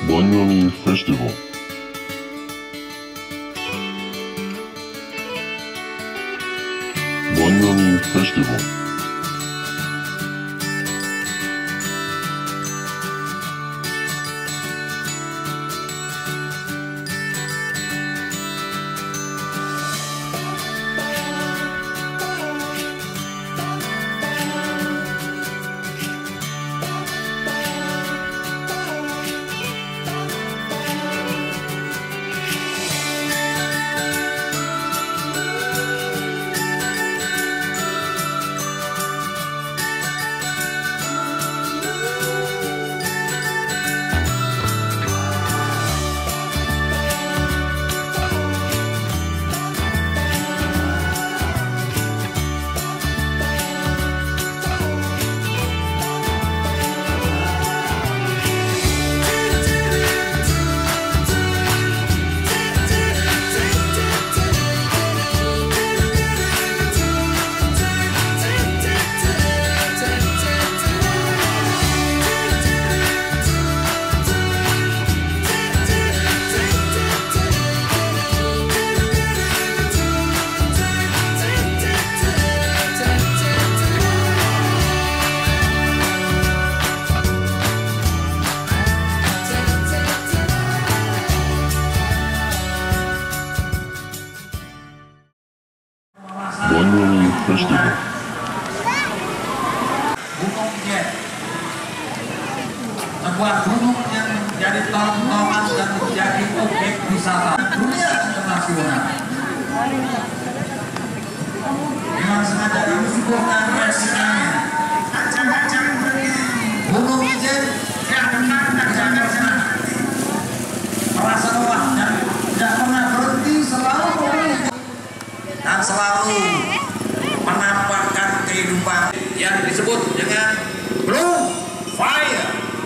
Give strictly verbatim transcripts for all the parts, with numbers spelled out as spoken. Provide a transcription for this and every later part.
Banyuwangi Festival. Banyuwangi Festival. Banyuwangi Festival. Gunung Jet, sebuah gunung yang menjadi tontonan dan menjadi objek wisata dunia internasional. Memang sengaja kami suguhkan versinya. Gunung Jet yang benar dan jaga merasa lelah dan tidak pernah berhenti, selalu memilih dan selalu menampakkan kehidupan yang disebut dengan Blue Fire.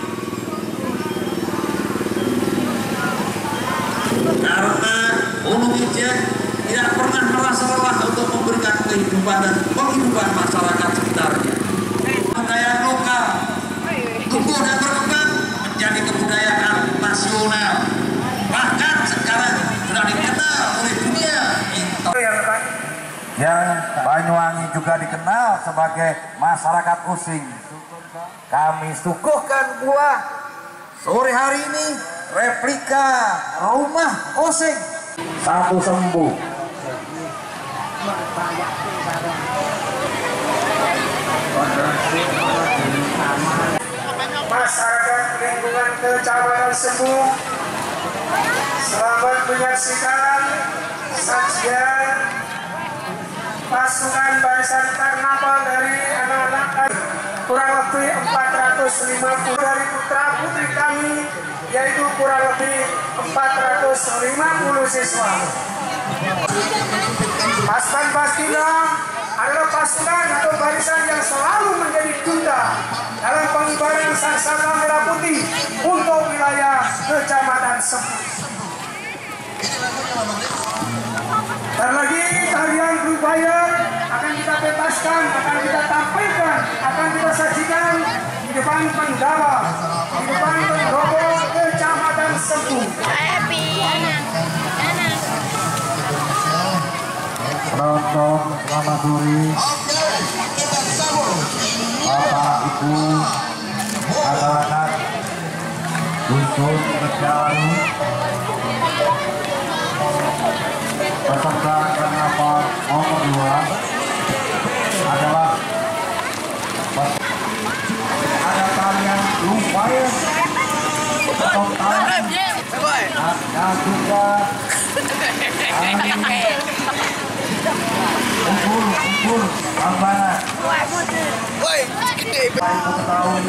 Karena Gunung Ijen tidak pernah merasa lelah untuk memberikan kehidupan dan penghidupan masyarakat sekitarnya. Kebudayaan lokal tumbuh dan berkembang menjadi kebudayaan nasional. Bahkan sekarang sudah dikenal oleh dunia internasional. Yang Banyuwangi juga dikenal sebagai masyarakat Osing. Kami suguhkan pula sore hari ini replika rumah Osing satu sembuh. Masyarakat lingkungan Kecamatan Sembuh, selamat menyaksikan sajian pasukan barisan karnaval dari anak-anak kurang lebih empat ratus lima puluh dari putra putri kami, yaitu kurang lebih empat ratus lima puluh siswa. Pasukan Baskina adalah pasukan atau barisan yang selalu menjadi duta dalam pengibaran Sangsaka Merah Putih untuk wilayah Kecamatan Sembuh. Dan lagi tarian Blue Fire akan kita bebaskan, akan kita tampilkan, akan kita sajikan di depan Pendava, di depan pendopo Kecamatan Sembuh. Penonton, selamat sore. Bapak, Ibu, masyarakat Dusun Tegalu, peserta karnaval nomor dua adalah ada tarian Blue Fire atau tarian ada juga umpul umpul lambangan. Baik mengetahui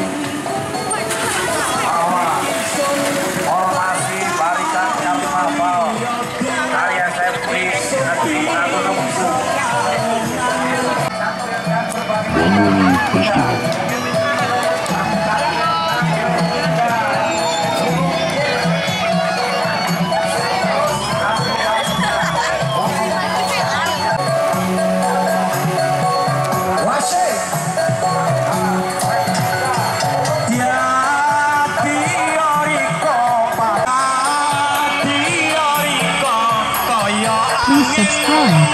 bahwa formasi barisan Jatim Hafal karya servis nanti aku nunggu. Banyuwangi Festival. Wasik. Please subscribe.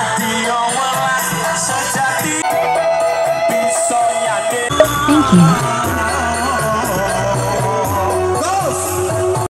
Thank you.